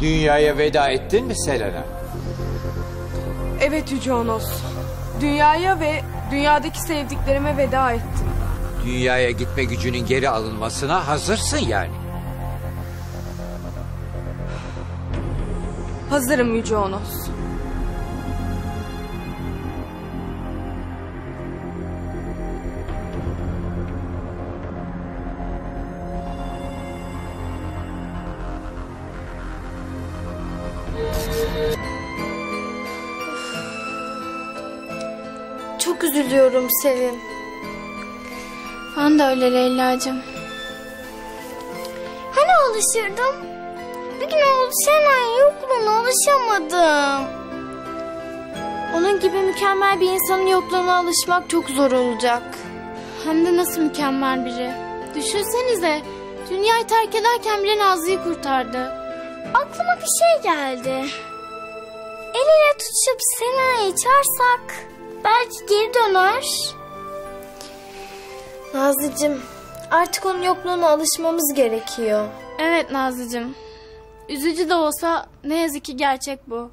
Dünyaya veda ettin mi Selena? Evet Yüce Onos. Dünyaya ve dünyadaki sevdiklerime veda ettim. Dünyaya gitme gücünün geri alınmasına hazırsın yani. Hazırım Yüce Onos. Çok üzülüyorum Sevim. Ben de öyle Leyla'cığım. Hani alışırdım? Bir gün oldu Şenay yokluğuna alışamadım. Onun gibi mükemmel bir insanın yokluğuna alışmak çok zor olacak. Hem de nasıl mükemmel biri. Düşünsenize, dünyayı terk ederken bile Nazlı'yı kurtardı. Aklıma bir şey geldi. El ele tutuşup Sena'yı çağırsak belki geri döner. Nazlıcığım, artık onun yokluğuna alışmamız gerekiyor. Evet Nazlı'cığım. Üzücü de olsa ne yazık ki gerçek bu.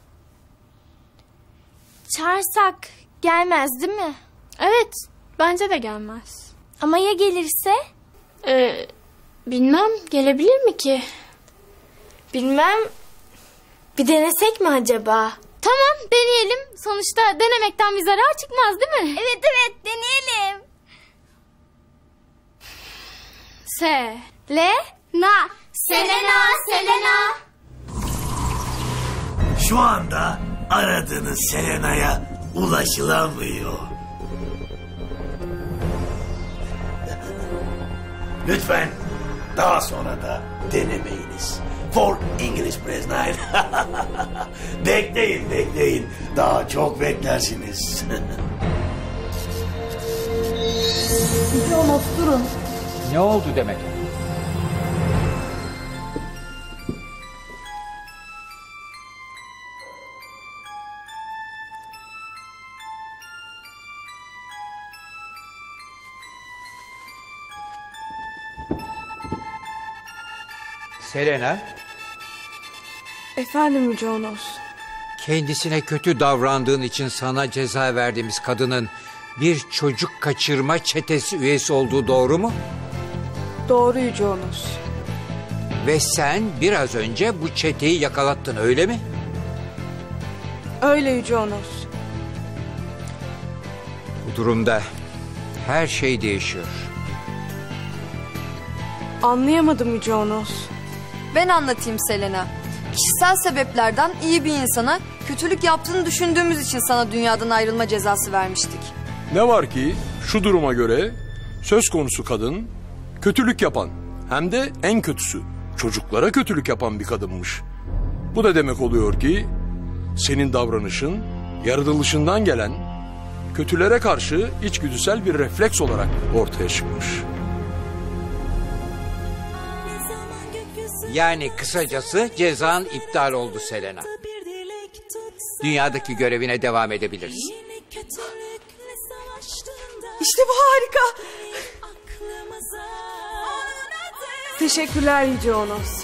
Çağırsak gelmez değil mi? Evet, bence de gelmez. Ama ya gelirse? Bilmem, gelebilir mi ki? Bilmem. Bir denesek mi acaba? Tamam, deneyelim. Sonuçta denemekten bir zarar çıkmaz değil mi? Evet, deneyelim. Selena. Selena. Şu anda aradığınız Selena'ya ulaşılamıyor. Lütfen daha sonra da denemeyiniz. For English Press 9. Bekleyin. Daha çok beklersiniz. Onos durun. Ne oldu Demet? Selena, Efendim Yüce Onos. kendisine kötü davrandığın için sana ceza verdiğimiz kadının bir çocuk kaçırma çetesi üyesi olduğu doğru mu? Doğru Yüce Onos. Ve sen biraz önce bu çeteyi yakalattın, öyle mi? Öyle Yüce Onos. Bu durumda her şey değişiyor. Anlayamadım Yüce Onos. Ben anlatayım Selena. Kişisel sebeplerden iyi bir insana kötülük yaptığını düşündüğümüz için sana dünyadan ayrılma cezası vermiştik. Ne var ki şu duruma göre söz konusu kadın kötülük yapan, hem de en kötüsü çocuklara kötülük yapan bir kadınmış. Bu da demek oluyor ki senin davranışın yaratılışından gelen kötülere karşı içgüdüsel bir refleks olarak ortaya çıkmış. Yani kısacası cezan iptal oldu Selena. Dünyadaki görevine devam edebilirsin. İşte bu harika. Teşekkürler Yüce Onos.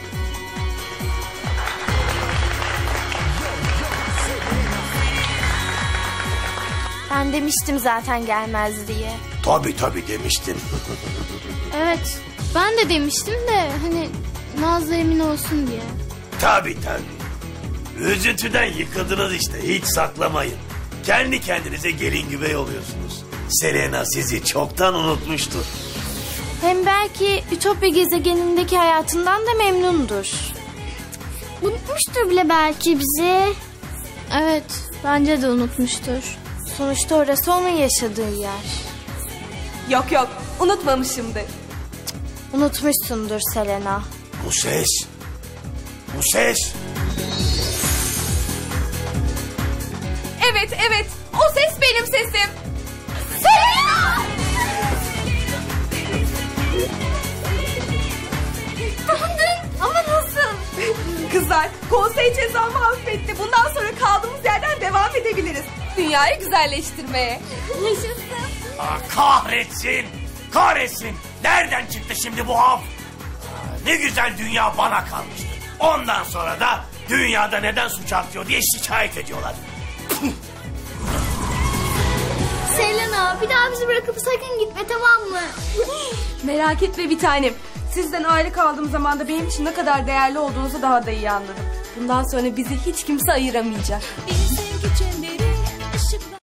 Ben demiştim zaten gelmez diye. Tabii demiştin. Evet, ben de demiştim de hani Nazlı emin olsun diye. Tabii. Üzüntüden yıkıldınız işte, hiç saklamayın. Kendi kendinize gelin güvey oluyorsunuz. Selena sizi çoktan unutmuştur. Hem belki Ütopya gezegenindeki hayatından da memnundur. Unutmuştur bile belki bizi. Evet, bence de unutmuştur. Sonuçta orası onun yaşadığı yer. Yok unutmamışımdır. Unutmuşsundur Selena. Bu ses. Evet o ses benim sesim. Selena! Ama nasıl? Kızlar, konsey cezamı affetti. Bundan sonra kaldığımız yerden devam edebiliriz. Dünyayı güzelleştirmeye. Yaşasın. Kahretsin. Nereden çıktı şimdi bu av? Ne güzel dünya bana kalmıştı. Ondan sonra da dünyada neden suç artıyor diye şikayet ediyorlar. Selena, bir daha bizi bırakıp sakın gitme, tamam mı? Merak etme bir tanem. Sizden ayrı kaldığım zaman da benim için ne kadar değerli olduğunuzu daha da iyi anladım. Bundan sonra bizi hiç kimse ayıramayacak.